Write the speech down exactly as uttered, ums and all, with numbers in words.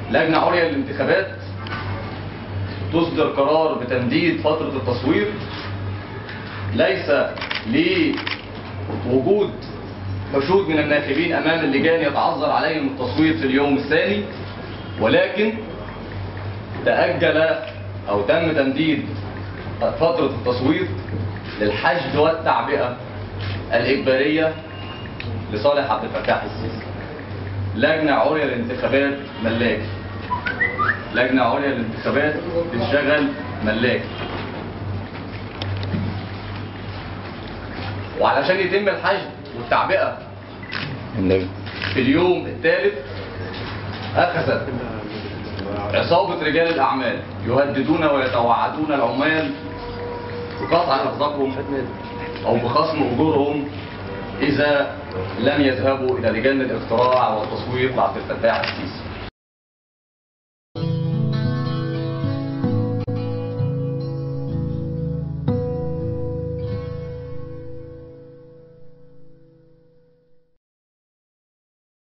لجنة عليا للانتخابات تصدر قرار بتمديد فترة التصويت ليس لوجود حشود من الناخبين أمام اللجان يتعذر عليهم التصويت في اليوم الثاني، ولكن تأجل أو تم تمديد فترة التصويت للحشد والتعبئة الإجبارية لصالح عبد الفتاح السيسي. لجنة عليا للانتخابات ملاكي، لجنة عليا للانتخابات تشتغل ملاكي، وعلشان يتم الحشد والتعبئة في اليوم الثالث أخذت عصابة رجال الأعمال يهددون ويتوعدون العمال بقطع أرزاقهم أو بخصم أجورهم إذا لم يذهبوا إلى لجان الاقتراع والتصويت لعبد الفتاح السيسي.